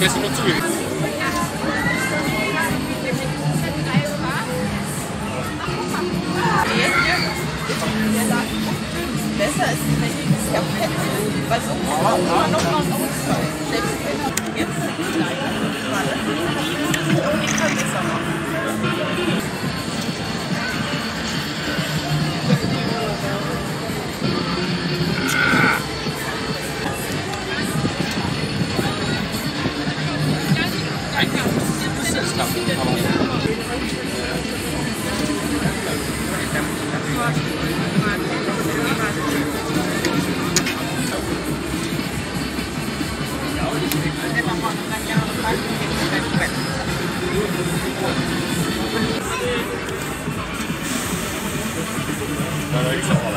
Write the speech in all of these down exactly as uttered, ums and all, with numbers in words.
Messi noch zugegeben. Besser ist, wenn ich das ja hätte, weil so immer noch mal ausfallen. Selbst wenn ich jetzt nicht leider gerade. Und ich kann besser machen. Eigentlich müsste es klappen, aber Ja, da ist er aber.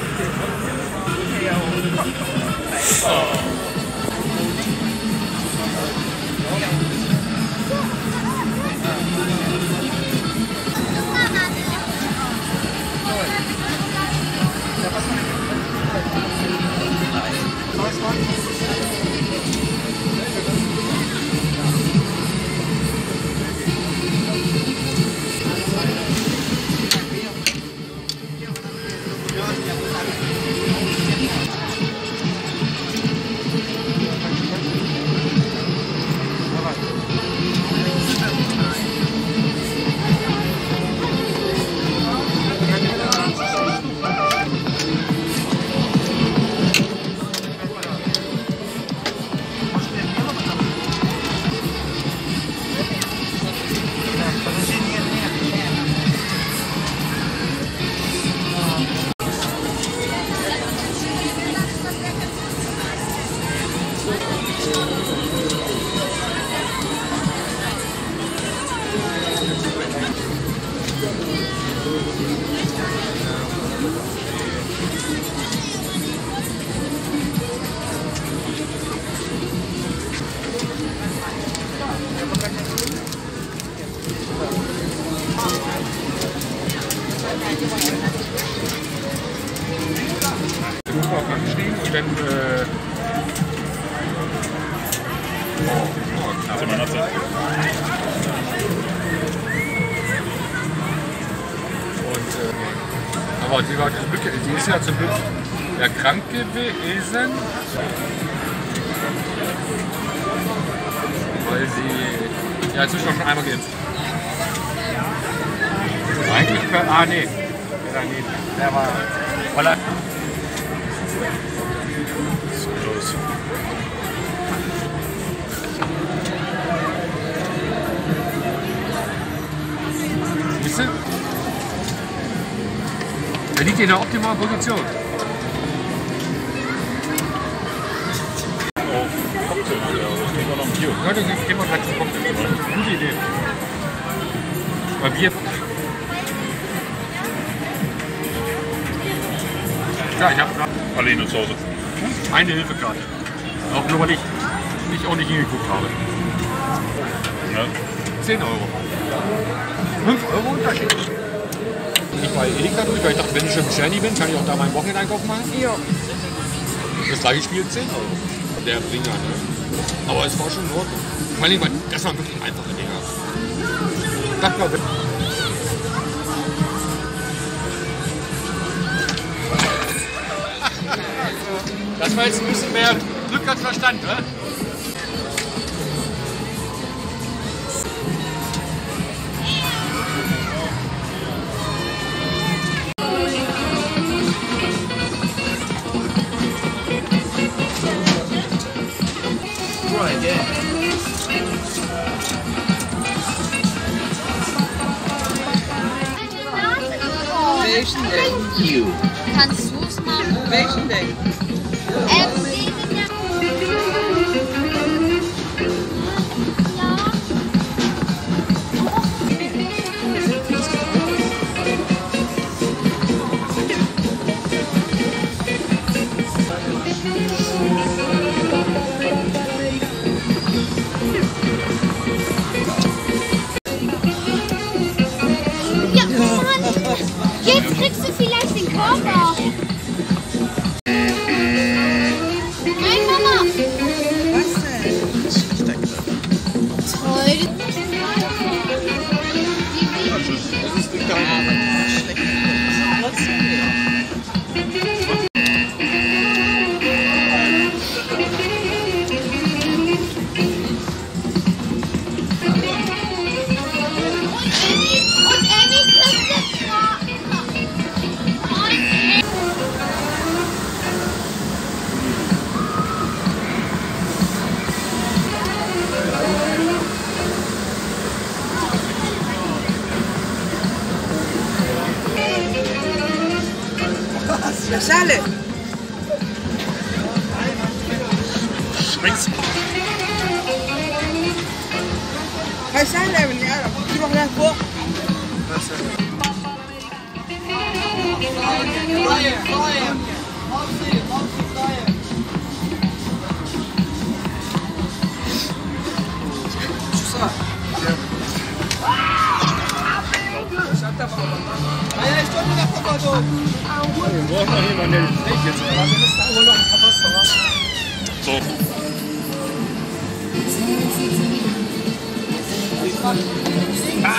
anstehen und dann äh oh, oh, Zimmer Nutze. Und äh, aber sie war zum Glück, sie ist ja zum Glück ja krank gewesen, weil sie ja inzwischen schon einmal geimpft. Eigentlich per, ah nee, der daneben, der war weil er So los. Siehst du? Er liegt in der optimalen Position. Auf Cocktail, ja, das nehmen wir noch ein Bier. Ja, dann gehen wir gleich zum Cocktail. Gute Idee. Bei Bier. Ja, ich habe Alleine zu Hause. eine Hilfekarte. Auch nur weil ich nicht ordentlich hingeguckt habe. Ja. zehn Euro. fünf Euro Unterschied. Ich war Edeka durch, weil ich dachte, wenn ich schon im Scherni bin, kann ich auch da meinen Wochenendeinkauf machen. Ja. Das gleiche Spiel zehn Euro. Der Bringer, ne? Aber es war schon in Ordnung. Vor allem, weil das waren wirklich einfache Dinger. Das war wirklich. Das war jetzt ein bisschen mehr Glück als Verstand, ne? Welchen denn? Kannst du es machen? Welchen denn? Ähm, wegen der... Ja, Mann! Jetzt kriegst du vielleicht den Körper! Nein, Mama! Was denn? Links. هاي سهلة يا بني آدم، تروح لها فوق. طاير طاير مصي مصي طاير. شو صار؟ هاي شلون نلعب هذول؟ والله ما نلحق jetzt. أول واحد حفظتها. So. Ah.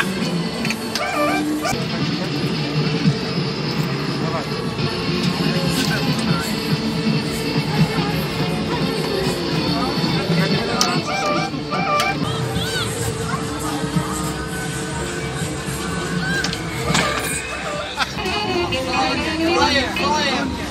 Fire, fire.